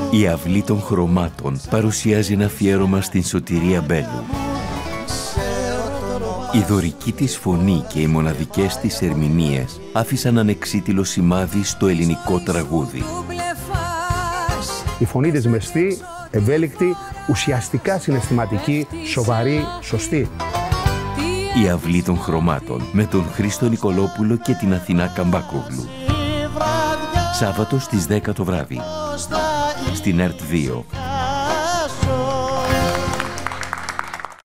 Η αυλή των χρωμάτων παρουσιάζει ένα αφιέρωμα στην Σωτηρία Μπέλου. Η δωρική της φωνή και οι μοναδικές της ερμηνείες άφησαν ανεξίτηλο σημάδι στο ελληνικό τραγούδι. Η φωνή της μεστή, ευέλικτη, ουσιαστικά συναισθηματική, σοβαρή, σωστή. Η αυλή των χρωμάτων με τον Χρήστο Νικολόπουλο και την Αθηνά Καμπάκογλου. Σάββατο στις 10 το βράδυ. Στην ΕΡΤ 2.